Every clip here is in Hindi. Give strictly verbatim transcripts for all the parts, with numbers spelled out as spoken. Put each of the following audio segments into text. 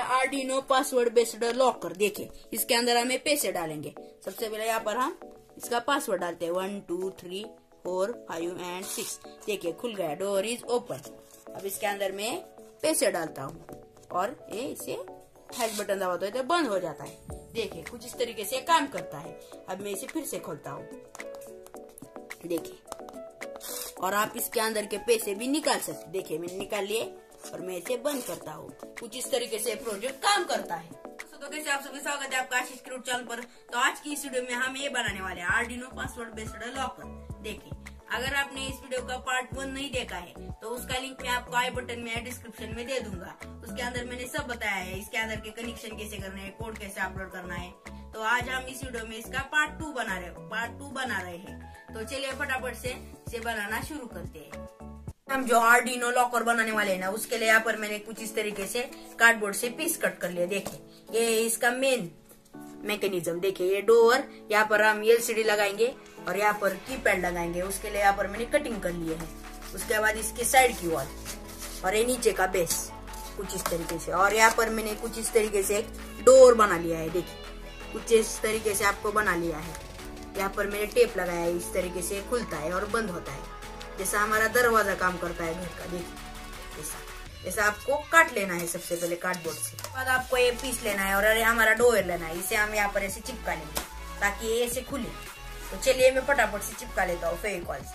Arduino password based locker. देखिए इसके अंदर हमें पैसे डालेंगे। सबसे पहले यहाँ पर हम इसका पासवर्ड डालते हैं, one two three four five and six. देखिए खुल गया, डोर इज ओपन। अब इसके अंदर मैं पैसे डालता हूँ और ये इसे हैश बटन दबाता है तो बंद हो जाता है। देखिए कुछ इस तरीके से काम करता है। अब मैं इसे फिर से खोलता हूँ, देखिए, और आप इसके अंदर के पैसे भी निकाल सकते। देखिए मैंने निकाल लिए और मैं इसे बंद करता हूँ। कुछ इस तरीके से प्रोजेक्ट काम करता है। तो कैसे आप सभी स्वागत है आपका आशीष क्रिएट चैनल पर। तो आज की इस वीडियो में हम ये बनाने वाले हैं आर्डिनो पासवर्ड बेस्ड लॉकर। देखिए अगर आपने इस वीडियो का पार्ट वन नहीं देखा है तो उसका लिंक मैं आपको आई बटन में या डिस्क्रिप्शन में दे दूंगा। उसके अंदर मैंने सब बताया है, इसके अंदर के कनेक्शन कैसे करने हैं, कोड कैसे अपलोड करना है। तो आज हम इस वीडियो में इसका पार्ट टू बना रहे पार्ट टू बना रहे हैं। तो चलिए फटाफट से इसे बनाना शुरू करते हैं। हम जो आर्डिनो लॉकर बनाने वाले हैं ना, उसके लिए यहाँ पर मैंने कुछ इस तरीके से कार्डबोर्ड से पीस कट कर लिया। देखिए ये इसका मेन मैकेनिज्म। देखिए ये डोर, यहाँ पर हम एलसीडी लगाएंगे और यहाँ पर कीपैड लगाएंगे। उसके लिए यहाँ पर मैंने कटिंग कर ली है। उसके बाद इसके साइड की वॉल और ये नीचे का बेस कुछ इस तरीके से, और यहाँ पर मैंने कुछ इस तरीके से एक डोर बना लिया है। देखिए कुछ इस तरीके से आपको बना लिया है। यहाँ पर मैंने टेप लगाया है, इस तरीके से खुलता है और बंद होता है, जैसा हमारा दरवाजा काम करता है घर का। देखिए ऐसा ऐसा आपको काट लेना है सबसे पहले कार्डबोर्ड से। बाद आपको ये पीस लेना है और अरे हमारा डोर लेना है। इसे हम यहाँ पर ऐसे चिपका लेंगे ताकि ये ऐसे खुले। तो चलिए मैं फटाफट से चिपका लेता हूँ फेविकॉल से।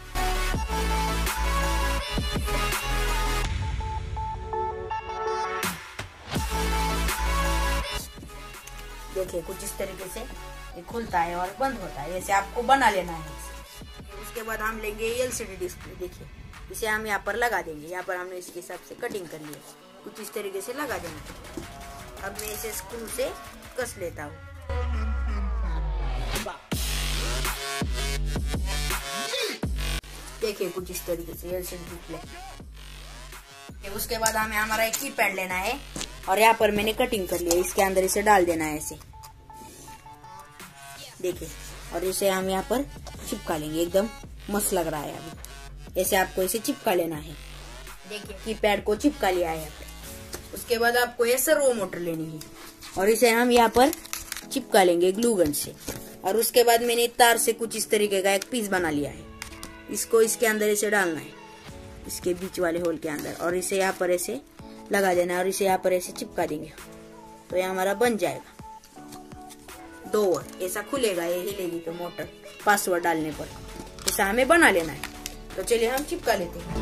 देखिए कुछ इस तरीके से ये खुलता है और बंद होता है, ऐसे आपको बना लेना है। उसके बाद हम लेंगे एलसीडी डिस्प्ले। देखिए इसे हम यहाँ पर लगा देंगे। यहाँ पर हमने इसके हिसाब से कटिंग कर लिया, कुछ इस तरीके से लगा देंगे। अब मैं इसे स्क्रू से कस लेता हूँ। देखिए कुछ इस तरीके से एलसीडी डिस्प्ले। उसके बाद हमें हमारा एक कीपैड लेना है और यहाँ पर मैंने कटिंग कर लिया, इसके अंदर इसे डाल देना है ऐसे। देखिए और इसे हम यहाँ पर चिपका लेंगे। एकदम मस्त लग रहा है। अभी ऐसे आपको इसे चिपका लेना है। देखिए कीपैड को चिपका लिया है। उसके बाद आपको ये सर्वो मोटर लेनी है और इसे हम यहाँ पर चिपका लेंगे ग्लू गन से। और उसके बाद मैंने तार से कुछ इस तरीके का एक पीस बना लिया है। इसको इसके अंदर ऐसे डालना है, इसके बीच वाले होल के अंदर, और इसे यहाँ पर ऐसे लगा देना है और इसे यहाँ पर ऐसे चिपका देंगे। तो ये हमारा बन जाएगा डोर। ऐसा खुलेगा, ये हिलेगी तो मोटर पासवर्ड डालने पर। ऐसा हमें बना लेना है। तो चलिए हम चिपका लेते हैं।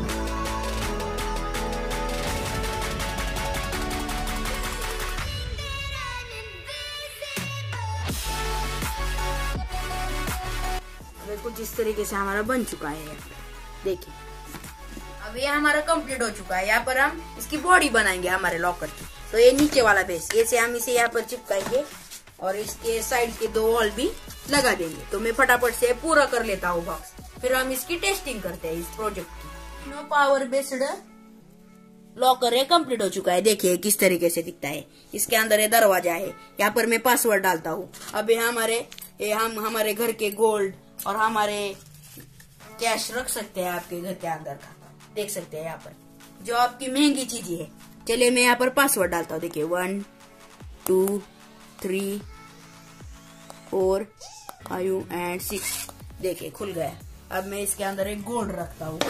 अब कुछ इस तरीके से हमारा बन चुका है। देखिए अब ये हमारा कंप्लीट हो चुका है। यहाँ पर हम इसकी बॉडी बनाएंगे हमारे लॉकर की। तो ये नीचे वाला बेस, ऐसे हम इसे यहाँ पर चिपकाएंगे और इसके साइड के दो वॉल भी लगा देंगे। तो मैं फटाफट से पूरा कर लेता हूँ बॉक्स, फिर हम इसकी टेस्टिंग करते हैं इस प्रोजेक्ट की। नो पावर बेस्ड लॉकर है कंप्लीट हो चुका है। देखिए किस तरीके से दिखता है। इसके अंदर ये दरवाजा है, यहाँ पर मैं पासवर्ड डालता हूँ। अब ये हमारे ये हम हमारे घर के गोल्ड और हमारे कैश रख सकते हैं आपके घर के अंदर का। देख सकते हैं यहाँ पर जो आपकी महंगी चीजें है। चलिए मैं यहाँ पर पासवर्ड डालता हूँ। देखिए one two three four five and six. देखिए खुल गया। अब मैं इसके अंदर एक गोल्ड रखता हूँ।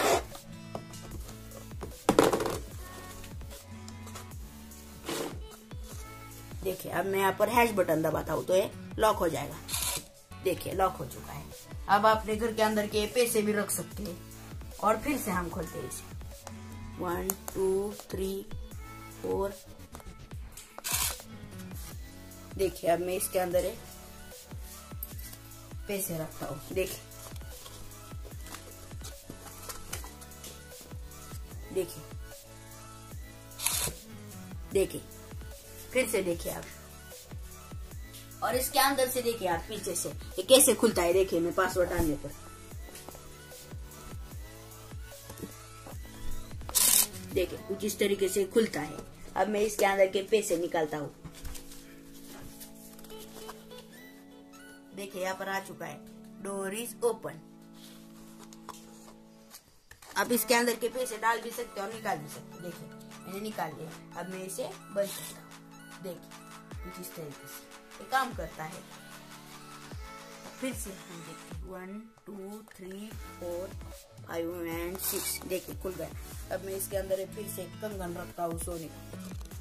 देखिए अब मैं यहाँ पर हैश बटन दबाता हूँ तो ये लॉक हो जाएगा। देखिए लॉक हो चुका है। अब आप अपने घर के अंदर के पैसे भी रख सकते हैं। और फिर से हम खोलते हैं इसे। One two three four. देखिए अब मैं इसके अंदर एक पैसे रखता हूँ। देखिए देखिए देखिए फिर से देखिए आप, और इसके अंदर से देखिए आप पीछे से ये कैसे खुलता है। देखिए मैं पासवर्ड डालने पर देखिए कुछ इस तरीके से खुलता है। अब मैं इसके अंदर के पैसे निकालता हूँ। देखिए यहाँ पर आ चुका है, डोर इज ओपन। आप इसके अंदर के पैसे डाल भी सकते हो और निकाल भी सकते हो। देखिए मैंने निकाल लिया। अब मैं इसे बंद करता हूँ। देखिए कुछ इस तरीके से ये काम करता है। फिर से हम देखते one two three four five and six, देखिए खुल गया। अब मैं इसके अंदर फिर से कंगन रखता हूँ सोने का।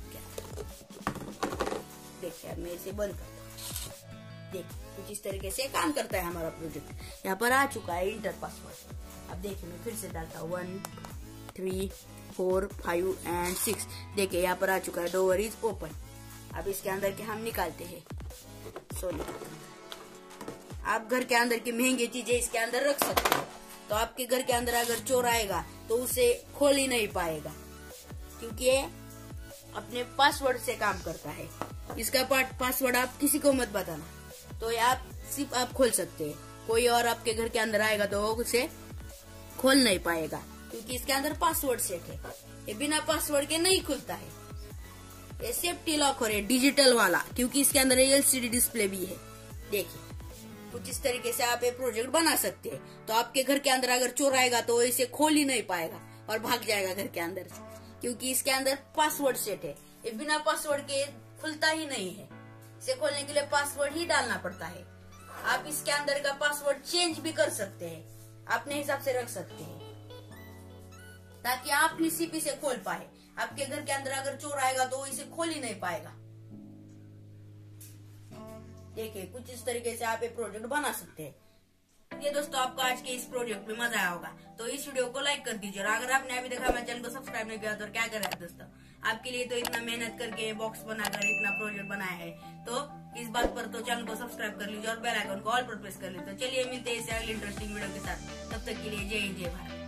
देखिए अब मैं इसे बंद करता हूँ। देखिए कुछ इस तरीके से काम करता है हमारा प्रोजेक्ट। यहाँ पर आ चुका है इंटर पासवर्ड। अब देखिए मैं फिर से डालता हूँ one three four five and six. देखिए यहाँ पर आ चुका है, डोर इज ओपन। अब इसके अंदर के हम निकालते हैं सोने का। आप घर के अंदर की महंगी चीजें इसके अंदर रख सकते हो। तो आपके घर के अंदर अगर चोर आएगा तो उसे खोल ही नहीं पाएगा, क्योंकि ये अपने पासवर्ड से काम करता है। इसका पासवर्ड आप किसी को मत बताना, तो ये आप सिर्फ आप खोल सकते हैं। कोई और आपके घर के अंदर आएगा तो उसे खोल नहीं पाएगा, क्योंकि इसके अंदर पासवर्ड सेट है। ये बिना पासवर्ड के नहीं खुलता है। ये सेफ्टी लॉकर है डिजिटल वाला, क्योंकि इसके अंदर एलसीडी डिस्प्ले भी है। देखिए कुछ इस तरीके से आप ये प्रोजेक्ट बना सकते हैं। तो आपके घर के अंदर अगर चोर आएगा तो इसे खोल ही नहीं पाएगा और भाग जाएगा घर के अंदर से, क्योंकि इसके अंदर पासवर्ड सेट है। ये बिना पासवर्ड के खुलता ही नहीं है। इसे खोलने के लिए पासवर्ड ही डालना पड़ता है। आप इसके अंदर का पासवर्ड चेंज भी कर सकते हैं, अपने हिसाब से रख सकते हैं, ताकि आप अपनी सीपी से खोल पाए। आपके घर के अंदर अगर चोर आएगा तो इसे खोल ही नहीं पाएगा। देखिए कुछ इस तरीके से आप ये प्रोजेक्ट बना सकते हैं। ये दोस्तों आपको आज के इस प्रोजेक्ट में मजा आया होगा, तो इस वीडियो को लाइक कर दीजिए। और अगर आपने अभी देखा मेरे चैनल को सब्सक्राइब नहीं किया तो क्या कर रहे हैं दोस्तों। आपके लिए तो इतना मेहनत करके बॉक्स बनाकर इतना प्रोजेक्ट बनाया है, तो इस बात पर तो चैनल को सब्सक्राइब कर लीजिए और बेल आइकन को ऑल पर प्रेस कर लीजिए। तो चलिए मिलते हैं इस अगले इंटरेस्टिंग वीडियो के साथ। तब तक के लिए जय हिंद जय भारत।